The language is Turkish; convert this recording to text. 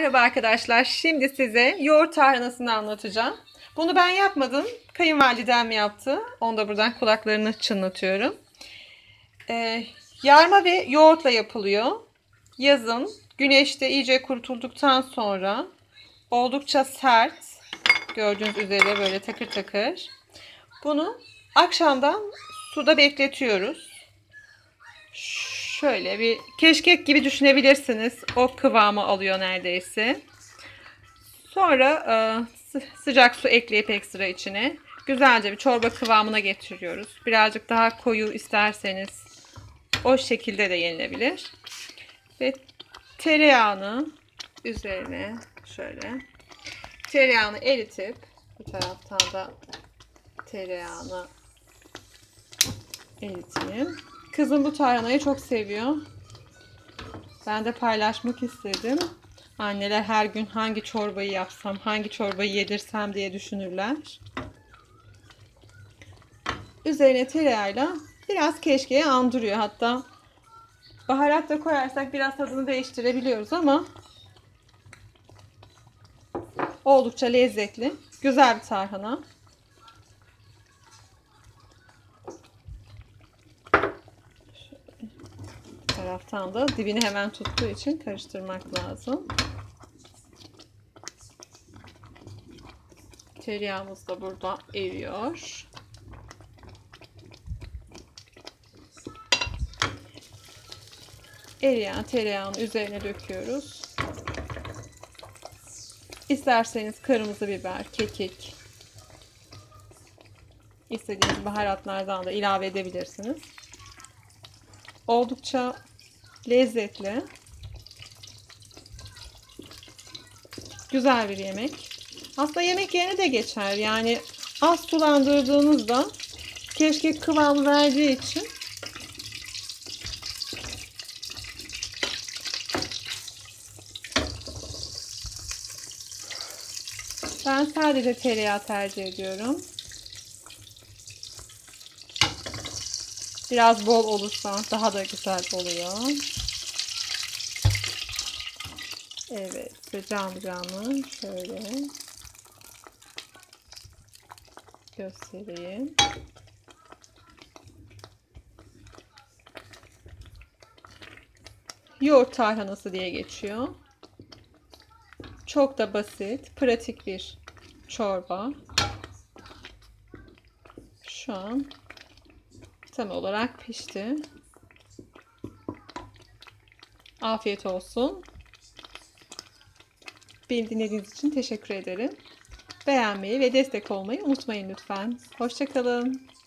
Merhaba arkadaşlar. Şimdi size yoğurt tarhanasını anlatacağım. Bunu ben yapmadım. Kayınvalidem yaptı. Onu da buradan kulaklarını çınlatıyorum. Yarma ve yoğurtla yapılıyor. Yazın güneşte iyice kurutulduktan sonra oldukça sert. Gördüğünüz üzere böyle takır takır. Bunu akşamdan suda bekletiyoruz. Şöyle bir keşkek gibi düşünebilirsiniz. O kıvamı alıyor neredeyse. Sonra sıcak su ekleyip ekstra içine güzelce bir çorba kıvamına getiriyoruz. Birazcık daha koyu isterseniz o şekilde de yenilebilir. Ve tereyağını üzerine şöyle tereyağını eritip bu taraftan da tereyağını eriteyim. Kızım bu tarhanayı çok seviyor. Ben de paylaşmak istedim. Anneler her gün hangi çorbayı yapsam, hangi çorbayı yedirsem diye düşünürler. Üzerine tereyağıyla biraz keşkeği andırıyor. Hatta baharat da koyarsak biraz tadını değiştirebiliyoruz ama oldukça lezzetli. Güzel bir tarhana. Taraftan da dibini hemen tuttuğu için karıştırmak lazım. Tereyağımız da burada eriyor. Eriyen tereyağını üzerine döküyoruz. İsterseniz kırmızı biber, kekik, istediğiniz baharatlardan da ilave edebilirsiniz. Oldukça lezzetli. Güzel bir yemek. Aslında yemek yerine de geçer. Yani az sulandırdığınızda keşkek kıvamı verdiği için ben sadece tereyağı tercih ediyorum. Biraz bol olursa daha da güzel oluyor. Evet, canlı şöyle göstereyim. Yoğurt tarhanası diye geçiyor. Çok da basit, pratik bir çorba. Şu an tam olarak pişti. Afiyet olsun. Beni dinlediğiniz için teşekkür ederim. Beğenmeyi ve destek olmayı unutmayın lütfen. Hoşça kalın.